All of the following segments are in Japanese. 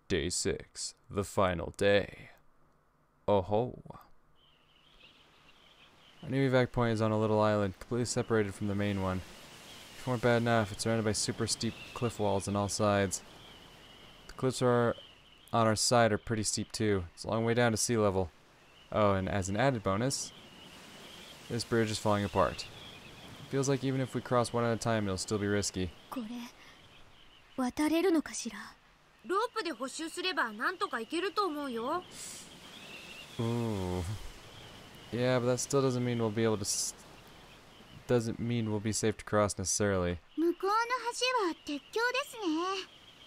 Day 6, the final day. Oh ho. Our new evac point is on a little island, completely separated from the main one. If it weren't bad enough, it's surrounded by super steep cliff walls on all sides. The cliffs on our side are pretty steep too. It's a long way down to sea level. Oh, and as an added bonus, this bridge is falling apart. It feels like even if we cross one at a time, it'll still be risky. これ渡れるのかしら。 ロープで補修すればなんとかいけると思うよ。 Ooh. Yeah, but that still doesn't mean we'll be able to doesn't mean we'll be safe to cross necessarily. 向こうの橋は鉄橋ですね。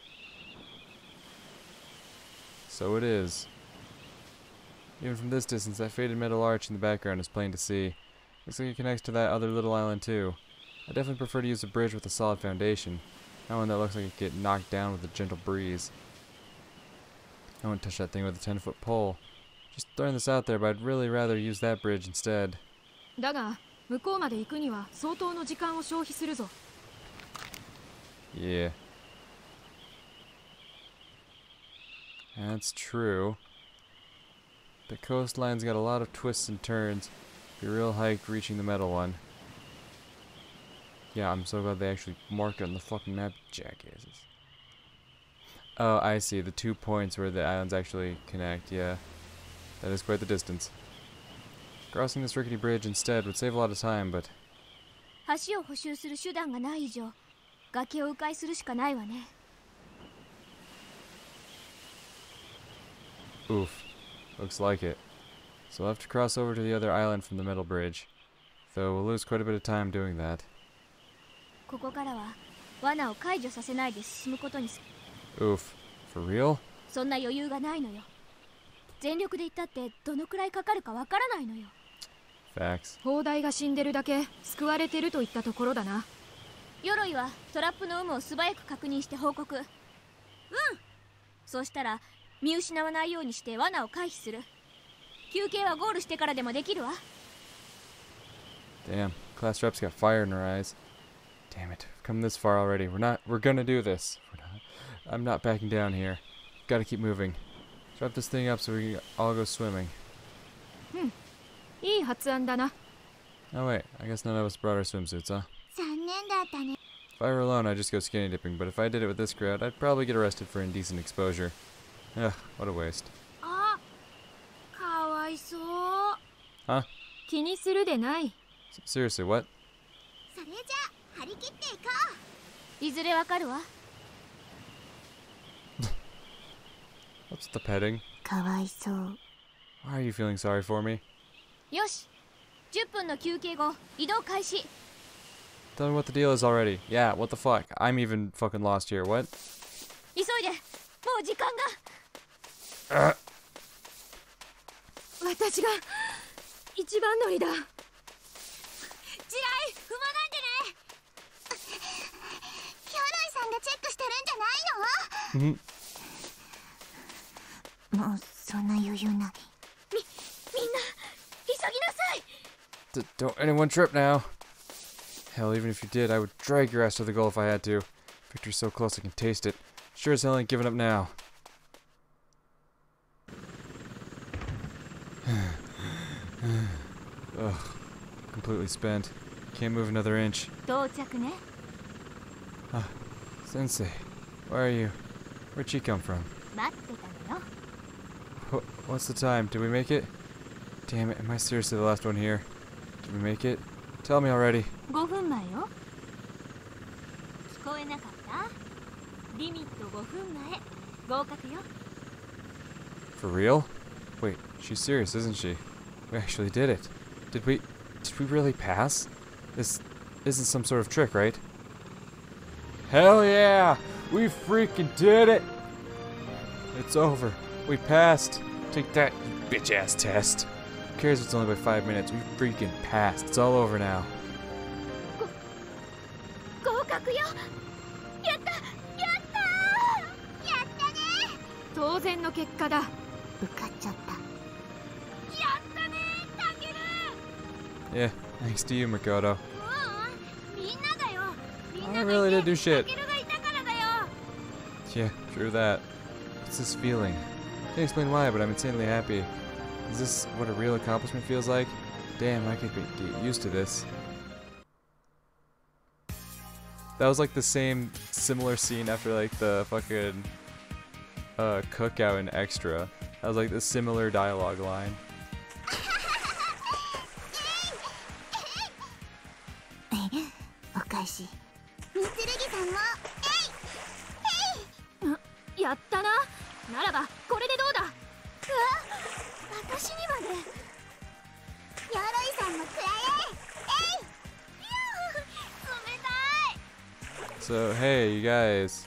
So it is. Even from this distance, that faded metal arch in the background is plain to see. Looks like it connects to that other little island too. I definitely prefer to use a bridge with a solid foundation, not one that looks like it could get knocked down with a gentle breeze. I wouldn't touch that thing with a 10-foot pole. Just throwing this out there, but I'd really rather use that bridge instead. だが、向こうまで行くには相当の時間を消費するぞ。 Yeah. That's true. The coastline's got a lot of twists and turns. Be a real hike reaching the metal one. Yeah, I'm so glad they actually marked it on the fucking map, jackasses. Oh, I see. The 2 points where the islands actually connect, yeah. That is quite the distance. Crossing this rickety bridge instead would save a lot of time, but... 橋を補修する手段がない以上、崖を迂回するしかないわね。 Oof. Looks like it. So we'll have to cross over to the other island from the metal bridge. Though we'll lose quite a bit of time doing that. ここからは罠を解除させないで進むことにする。 Oof. For real? そんな余裕がないのよ。全力で行ったってどのくらいかかるかわからないのよ。 Facts. 砲台が死んでるだけ救われてるといったところだな。 鎧はトラップの有無を素早く確認して報告。うん。そうしたら見失わないようにして罠を回避する。休憩はゴールしてからでもできるわ。 Damn. Class reps got fire in her eyes. Damn it. We've come this far already. We're gonna do this. I'm not backing down here. Gotta keep moving. Wrap this thing up so we can all go swimming. いい発案だな。 Oh wait, I guess none of us brought our swimsuits, huh? 残念だったね。 If I were alone, I'd just go skinny dipping, but if I did it with this crowd, I'd probably get arrested for indecent exposure. Ugh, what a waste. あ、かわいそう。 Huh? 気にするでない。 Seriously, what? それじゃあ張り切っていこう。いずれわかるわ。 What's the petting? かわいそう。 Why are you feeling sorry for me? よし。10分の休憩後、移動開始。 Tell me what the deal is already. Yeah, what the fuck? I'm even fucking lost here. What? 急いで。もう時間が。 私が一番乗りだ。 地雷踏まないでね。ヒョロイさんがチェックしてるんじゃないの？もうそんな余裕ない。みんな急ぎなさい。 Don't anyone trip now. Hell, even if you did, I would drag your ass to the goal if I had to. Victory's so close I can taste it. Sure as hell ain't giving up now. Ugh. Completely spent. Can't move another inch. 到着ね。 Sensei, where are you? Where'd she come from? 待ってたのよ。 What's the time? Did we make it? Damn it, am I seriously the last one here? Did we make it? Tell me already. 5分前よ。聞こえなかった？リミット5分前。合格よ。 For real? Wait, she's serious, isn't she? We actually did it. Did we really pass? This isn't some sort of trick, right? Hell yeah! We freaking did it! It's over. We passed. Take that, you bitch-ass test. Who cares if it's only by 5 minutes? We freaking passed. It's all over now. 合格よ。やったやったやったね。 当然の結果だ。 受かっちゃった。やったねタケル。 Yeah, thanks to you, Makoto. みんなだよ。みん I なが really い did て do shit. タケルがいたからだよ。 Yeah, true that. What's this feeling? Can't explain why, but I'm insanely happy. Is this what a real accomplishment feels like? Damn, I could get used to this. That was like the similar scene after like the fucking cookout in Extra. That was like the similar dialogue line. やったな。ならばこれでどうだ。 私にまで。鎧さんもくらえ。冷たい。 So hey, you guys.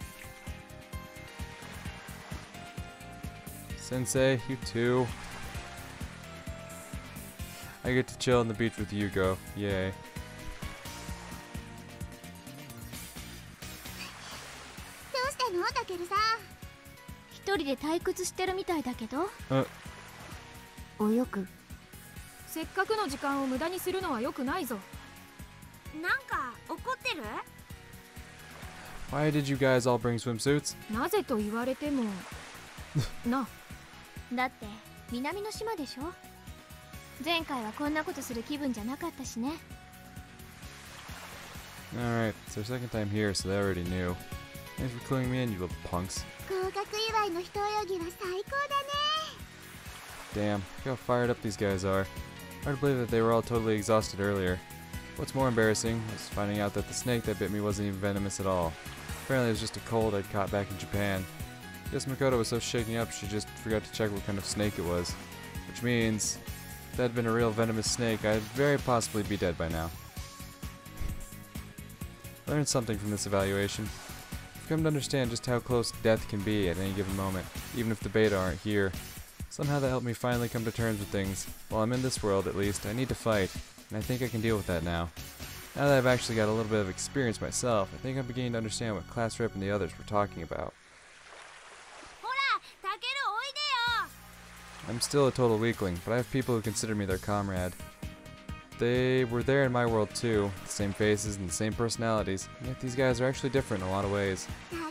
Sensei, you too. I get to chill on the beach with Yugo. Yay. どうしたのタケルさん。一人で退屈してるみたいだけど。およく。 せっかくの時間を無駄にするのは良くないぞ。 なんか怒ってる？ Why did you guys all bring swimsuits? なぜと言われてもな。 だって南の島でしょ。前回はこんなことする気分じゃなかったしね。 Alright, it's our second time here, so they already knew. Thanks for cluing me in, you little punks. 合格祝いの一泳ぎは最高だね。 Damn, look how fired up these guys are. Hard to believe that they were all totally exhausted earlier. What's more embarrassing was finding out that the snake that bit me wasn't even venomous at all. Apparently it was just a cold I'd caught back in Japan. Guess Makoto was so shaken up she just forgot to check what kind of snake it was. Which means, if that had been a real venomous snake, I'd very possibly be dead by now. I learned something from this evaluation. I've come to understand just how close death can be at any given moment, even if the beta aren't here. Somehow that helped me finally come to terms with things. While I'm in this world, at least, I need to fight, and I think I can deal with that now. Now that I've actually got a little bit of experience myself, I think I'm beginning to understand what Class Rep and the others were talking about. I'm still a total weakling, but I have people who consider me their comrade. They were there in my world too, the same faces and the same personalities, and yet these guys are actually different in a lot of ways.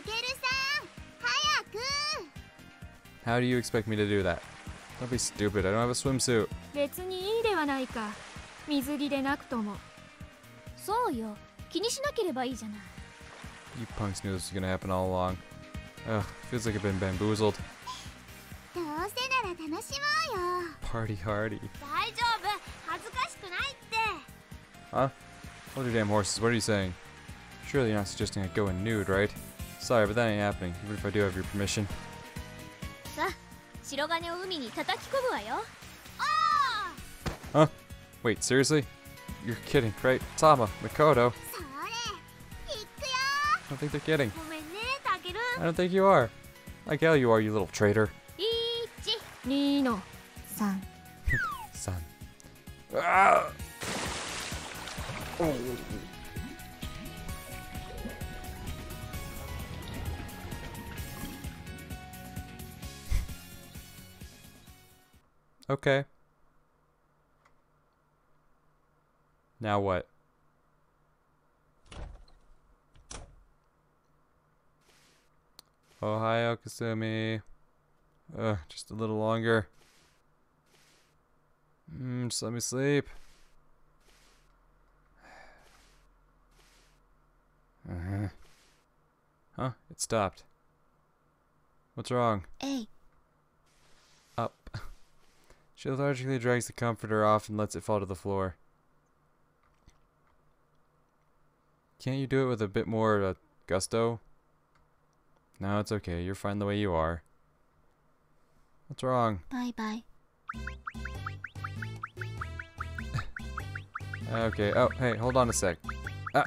How do you expect me to do that? Don't be stupid, I don't have a swimsuit. 別にいいではないか。水着でなくとも。 そうよ。気にしなければいいじゃない。 You punks knew this was gonna happen all along. Ugh, feels like I've been bamboozled. どうせなら楽しもうよ。 Party hardy. 大丈夫。恥ずかしくないって。 Huh? Hold your damn horses, what are you saying? Surely you're not suggesting I go in nude, right? Sorry, but that ain't happening, even if I do have your permission. さあ、白金を海に叩き込むわよ。 Huh? Wait, seriously? You're kidding, right? Tama, Makoto. それ。行くよ。 I don't think they're kidding. ごめんね、タケル。 I don't think you are. Like hell you are, you little traitor. 2の3。 Son. Ah! Oh. Okay. Now what? Ohio Kasumi. Just a little longer. Just let me sleep. Huh? It stopped. What's wrong? Hey. Up. She lethargically drags the comforter off and lets it fall to the floor. Can't you do it with a bit more gusto? No, it's okay. You're fine the way you are. What's wrong? Bye bye. Okay. Oh, hey, hold on a sec. Ah.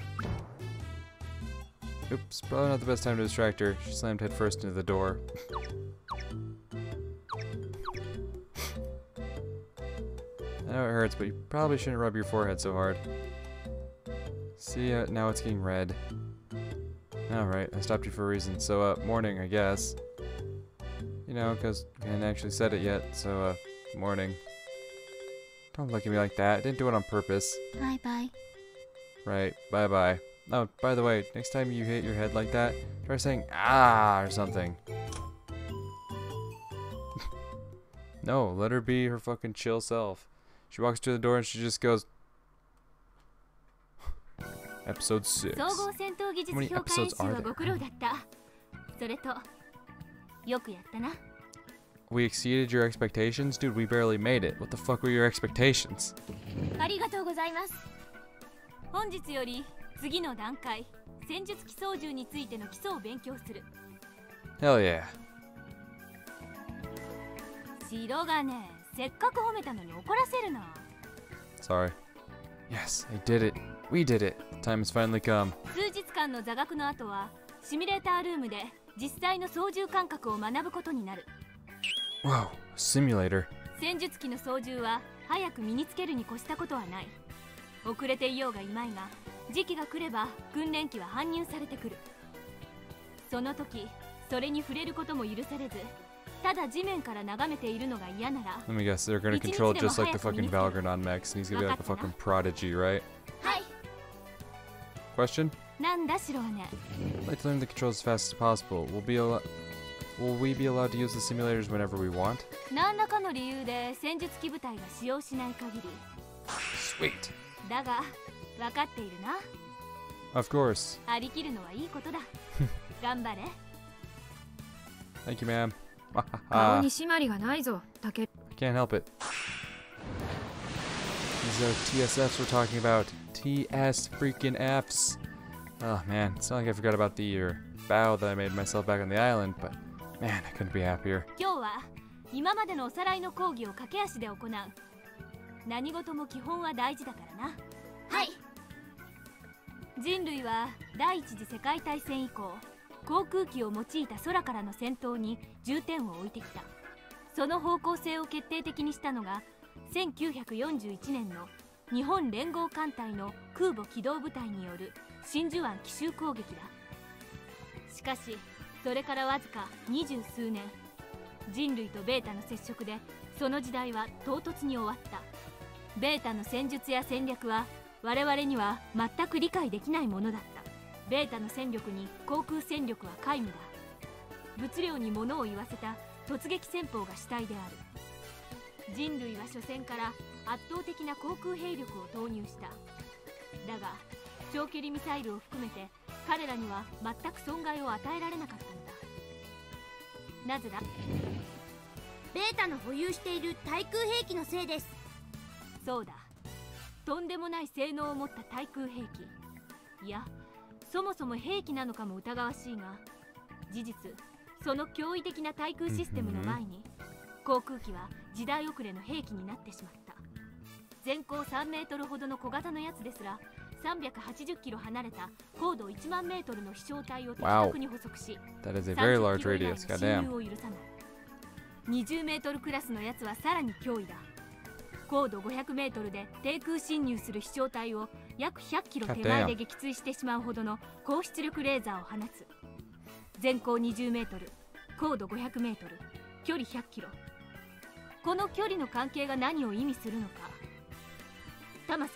Oops, probably not the best time to distract her. She slammed headfirst into the door. I know it hurts, but you probably shouldn't rub your forehead so hard. See, now it's getting red. Alright, I stopped you for a reason. So, morning, I guess. You know, because I hadn't actually said it yet, so, morning. Don't look at me like that. I didn't do it on purpose. Bye bye. Right, bye-bye. Oh, by the way, next time you hit your head like that, try saying, ah, or something. No, let her be her fucking chill self. She walks through the door and she just goes. Episode 6. 総合戦闘技術 How many 評価演 episodes 習 are は there? ご苦労だった。それとよくやったな。 We exceeded your expectations? Dude, we barely made it. What the fuck were your expectations? ありがとうございます。本日より次の段階、戦術基礎銃についての基礎を勉強する。 Hell yeah. 白がね、せっかく褒めたのに怒らせるな。 Sorry. Yes, I did it. We did it. The time has finally come. 数日間の座学の後はシミュレータールームで実際の操縦感覚を学ぶことになる。 Whoa, a simulator. 戦術機の操縦は早く身につけるに越したことはない。遅れていようがいまいが、時期が来れば訓練機は搬入されてくる。その時それに触れることも許されず、ただ地面から眺めているのが嫌なら。 Let me guess, they're gonna control it just like the fucking Valgrinon mechs, and he's gonna be like a fucking prodigy, right? はい。 Question? なんだ白はね。 I'd like to learn the controls as fast as possible. Will we be allowed to use the simulators whenever we want? 何らかの理由で戦術機部隊が使用しない限り。 Sweet. だが分かっているな。 Of course. 張り切るのはいいことだ。頑張れ。 Thank you, ma'am. 顔に締まりがないぞ、タケル。 Can't help it. These are TSFs we're talking about. TS freaking Fs. Oh man, it's not like I forgot about the bow that I made myself back on the island, but man, I couldn't be happier. 今日は今までのおさらいの講義を駆け足で行う。何事も基本は大事だからな。はい。人類は第一次世界大戦以降、航空機を用いた空からの戦闘に重点を置いてきた。その方向性を決定的にしたのが1941年の日本連合艦隊の空母機動部隊による真珠湾奇襲攻撃だ。しかしそれからわずか20数年、人類とベータの接触でその時代は唐突に終わった。ベータの戦術や戦略は我々には全く理解できないものだった。ベータの戦力に航空戦力は皆無だ。物量に物を言わせた突撃戦法が主体である。人類は初戦から圧倒的な航空兵力を投入した。だが長距離ミサイルを含めて彼らには全く損害を与えられなかったのだ。なぜだ？ ベータの保有している対空兵器のせいです。 そうだ。とんでもない性能を持った対空兵器。いや、そもそも兵器なのかも疑わしいが、事実その驚異的な対空システムの前に航空機は時代遅れの兵器になってしまった。全高3メートルほどの小型のやつですら380キロ離れた高度1万メートルの飛翔体を的確に捕捉し、 That is a very large 30キロ以 radius. 内の侵 Goddamn. 入を許さない。20メートルクラスのやつはさらに脅威だ。高度500メートルで低空侵入する飛翔体を約100キロ手前で撃墜してしまうほどの高出力レーザーを放つ。全高20メートル、高度500メートル、距離100キロ。この距離の関係が何を意味するのか。タマセ。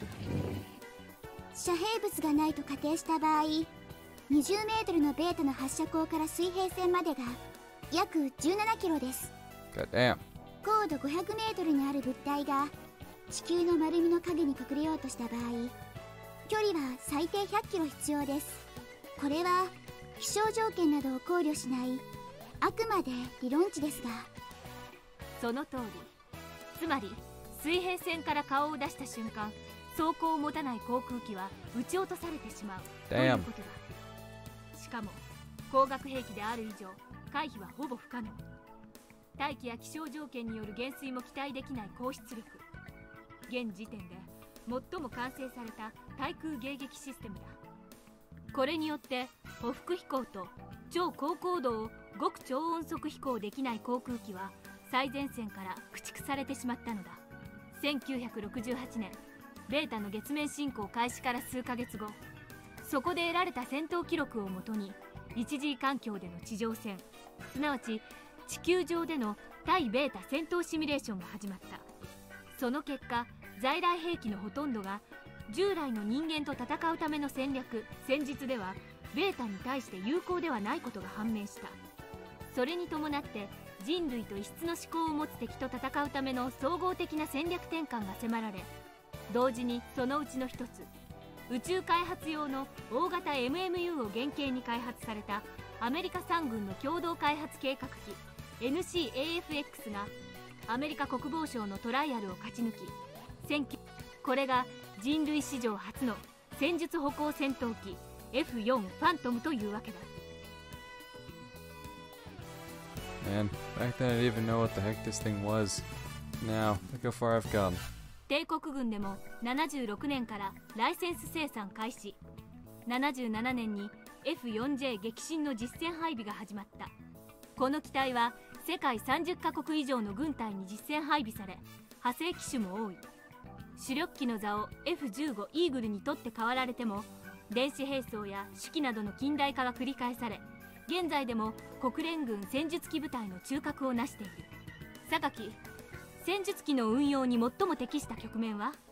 遮蔽物がないと仮定した場合、20メートルのベータの発射口から水平線までが約17キロです。 Goddamn. 高度500メートルにある物体が地球の丸みの影に隠れようとした場合、距離は最低100キロ必要です。これは気象条件などを考慮しないあくまで理論値ですが。 その通り。つまり水平線から顔を出した瞬間、走行を持たない航空機は撃ち落とされてしまうということだ。しかも光学兵器である以上、回避はほぼ不可能。大気や気象条件による減衰も期待できない高出力。現時点で最も完成された対空迎撃システムだ。これによって歩幅飛行と超高高度を極超音速飛行できない航空機は最前線から駆逐されてしまったのだ。1968年、ベータの月面進行開始から数ヶ月後、そこで得られた戦闘記録をもとに一次環境での地上戦、すなわち地球上での対ベータ戦闘シミュレーションが始まった。その結果、在来兵器のほとんどが従来の人間と戦うための戦略・戦術ではベータに対して有効ではないことが判明した。それに伴って人類と異質の思考を持つ敵と戦うための総合的な戦略転換が迫られ、同時にそのうちの一つ、宇宙開発用の大型 MMU を原型に開発されたアメリカ3軍の共同開発計画機 NCAFX がアメリカ国防省のトライアルを勝ち抜き、これが人類史上初の戦術歩行戦闘機 F4 ファントムというわけだ。 Man, back then I didn't even know what the heck this thing was. Now, look how far I've come. 帝国軍でも76年からライセンス生産開始。77年に F4J 激震の実戦配備が始まった。この機体は世界30カ国以上の軍隊に実戦配備され、派生機種も多い。主力機の座を F15 イーグルに取って代わられても、電子兵装や手記などの近代化が繰り返され、現在でも国連軍戦術機部隊の中核を成している。榊、戦術機の運用に最も適した局面は？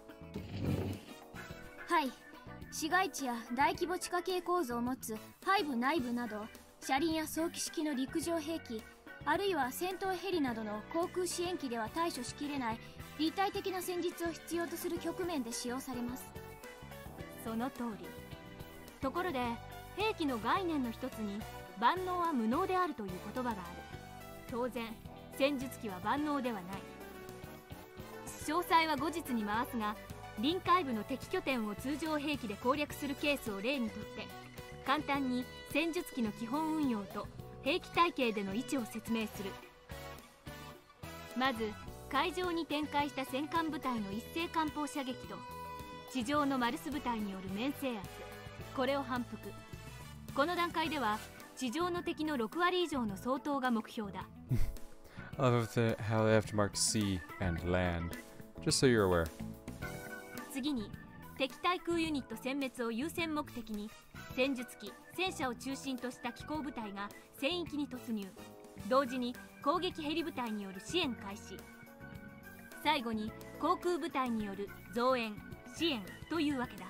はい、市街地や大規模地下系構造を持つ背部内部など、車輪や早期式の陸上兵器、あるいは戦闘ヘリなどの航空支援機では対処しきれない立体的な戦術を必要とする局面で使用されます。 その通り。ところで兵器の概念の一つに万能は無能であるという言葉がある。当然戦術機は万能ではない。詳細は後日に回すが、臨海部の敵拠点を通常兵器で攻略するケースを例にとって簡単に戦術機の基本運用と兵器体系での位置を説明する。まず海上に展開した戦艦部隊の一斉艦砲射撃と地上のマルス部隊による面制圧、これを反復。この段階では地上の敵の6割以上の相当が目標だ。 I love how they have to mark sea and land, just so you're aware. 次に敵対空ユニット殲滅を優先目的に戦術機、戦車を中心とした機甲部隊が戦域に突入。同時に攻撃ヘリ部隊による支援開始。最後に航空部隊による増援、支援というわけだ。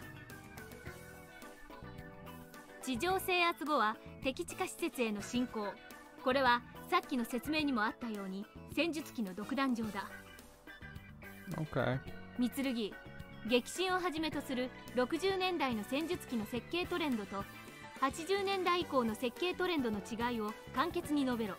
地上制圧後は敵地下施設への侵攻。これはさっきの説明にもあったように戦術機の独壇場だ。 Okay. 三剣、激震をはじめとする60年代の戦術機の設計トレンドと80年代以降の設計トレンドの違いを簡潔に述べろ。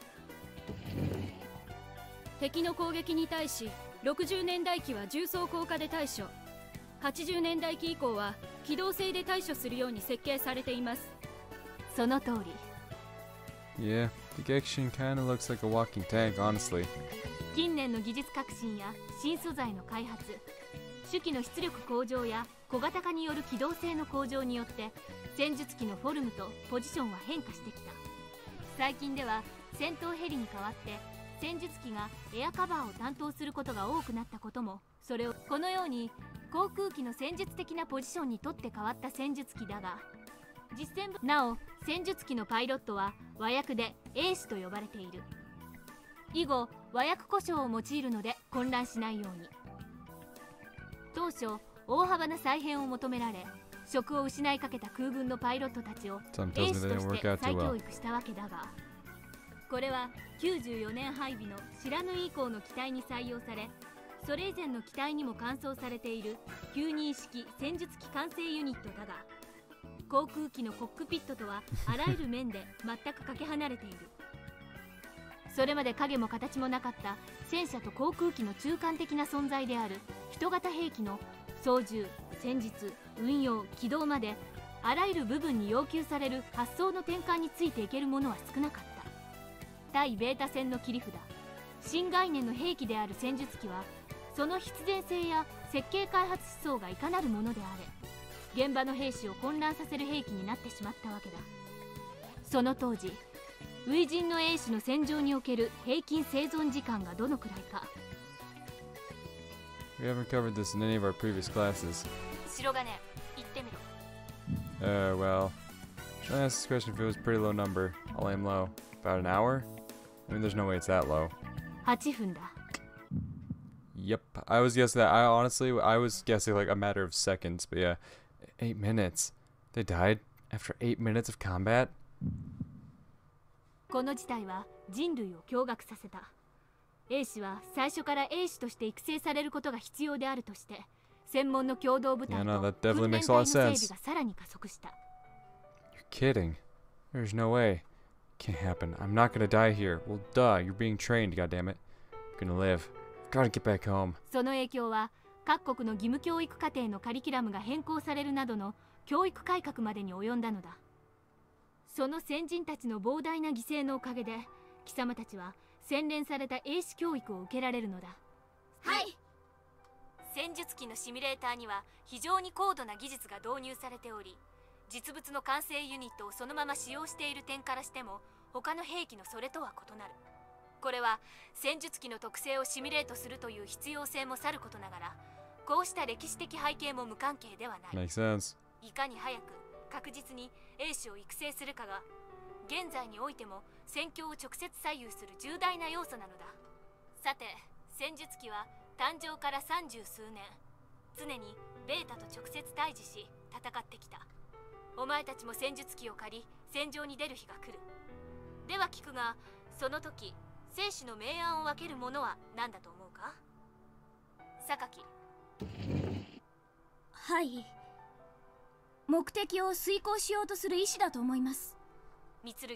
敵の攻撃に対し60年代機は重装甲化で対処、80年代機以降は機動性で対処するように設計されています。 その通り。 Yeah, the Gexin kinda looks like a walking tank, honestly. 近年の技術革新や新素材の開発、主機の出力向上や小型化による機動性の向上によって戦術機のフォルムとポジションは変化してきた。最近では戦闘ヘリに代わって戦術機がエアカバーを担当することが多くなったことも、それをこのように航空機の戦術的なポジションにとって変わった戦術機だが、実戦なお戦術機のパイロットは和訳で英士と呼ばれている。以後和訳故障を用いるので混乱しないように。当初大幅な再編を求められ、職を失いかけた空軍のパイロットたちを英士として再教育したわけだが、これは94年配備の不知火以降の機体に採用され、それ以前の機体にも換装されている92式戦術機管制ユニットだが、航空機のコックピットとはあらゆる面で全くかけ離れている。それまで影も形もなかった戦車と航空機の中間的な存在である人型兵器の操縦、戦術、運用、機動まであらゆる部分に要求される発想の転換についていけるものは少なかった。対ベータ戦の切り札、新概念の兵器である戦術機はその必然性や設計開発思想がいかなるものであれ、現場の兵士を混乱させる兵器になってしまったわけだ。その当時初陣の英士の戦場における平均生存時間がどのくらいか。 We haven't covered this in any of our previous classes. 白金、言ってみろ。 Well, should I ask this question if it was a pretty low number? I'll aim low. About an hour? I mean, there's no way it's that low. 8分だ。 Yep, I was guessing that. I was guessing like a matter of seconds, but yeah, 8 minutes. They died after 8 minutes of combat? この事態は人類を驚愕させた。兵士は最初から兵士として育成されることが必要であるとして、専門の共同部隊 Yeah, no, と that definitely 訓練 makes 隊 a の lot 整 of 備 sense. がさらに加速した。 You're kidding. There's no way. Can't happen. I'm not gonna die here. Well, duh. You're being trained, goddammit. I'm gonna live. Gotta get back home. その影響は各国の義務教育課程のカリキュラムが変更されるなどの教育改革までに及んだのだ。その先人たちの膨大な犠牲のおかげで、貴様たちは洗練された英士教育を受けられるのだ。 はい。 戦術機のシミュレーターには非常に高度な技術が導入されており、実物の完成ユニットをそのまま使用している点からしても他の兵器のそれとは異なる。これは戦術機の特性をシミュレートするという必要性もさることながら、こうした歴史的背景も無関係ではない。 Makes sense. いかに早く確実に兵士を育成するかが現在においても戦況を直接左右する重大な要素なのだ。さて、戦術機は誕生から30数年、常にベータと直接対峙し戦ってきた。お前たちも戦術機を借り戦場に出る日が来る。では聞くが、その時生死の明暗を分けるものは何だと思うか？榊。 はい。目的を遂行しようとする意志だと思います。 三剣。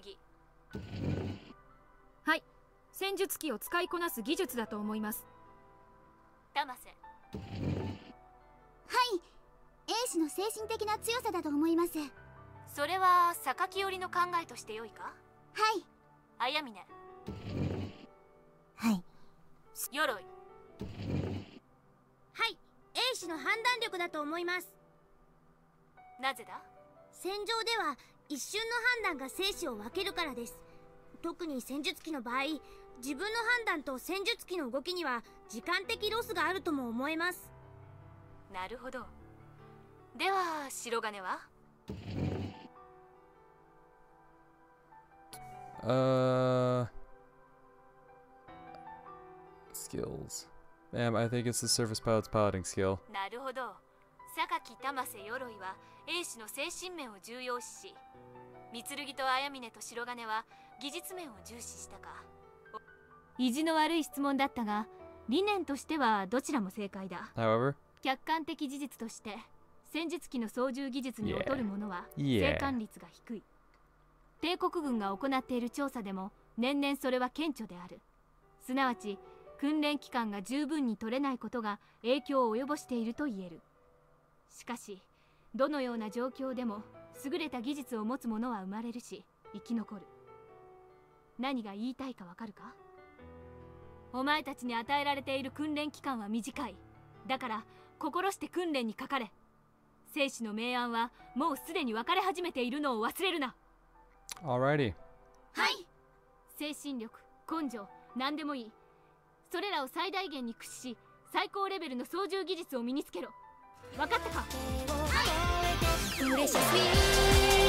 はい。戦術機を使いこなす技術だと思います。 玉瀬。 はい、英士の精神的な強さだと思います。 それは榊寄りの考えとしてよいか？ はい。 綾峰。 はい。 鎧。 はい、英士の判断力だと思います。 なぜだ？ 戦場では一瞬の判断が生死を分けるからです。特に戦術機の場合、自分の判断と戦術機の動きには時間的ロスがあるとも思えます。 なるほど。では白金は？ Skills. I think it's the surface pilot's piloting skill. なるほど。榊玉瀬鎧は英士の精神面を重要視し、三剣と綾峰と白金は技術面を重視したか。意地の悪い質問だったが、理念としてはどちらも正解だ。 However, 客観的事実として戦術機の操縦技術に劣るものは Yeah. 生還率が低い。帝国軍が行っている調査でも年々それは顕著である。すなわち訓練期間が十分に取れないことが影響を及ぼしていると言える。しかしどのような状況でも優れた技術を持つ者は生まれるし生き残る。何が言いたいかわかるか？お前たちに与えられている訓練期間は短い。だから心して訓練にかかれ。生死の明暗はもうすでに分かれ始めているのを忘れるな。 alrighty. はい。 精神力、根性、何でもいい。それらを最大限に駆使し、最高レベルの操縦技術を身につけろ。分かったか？ はい。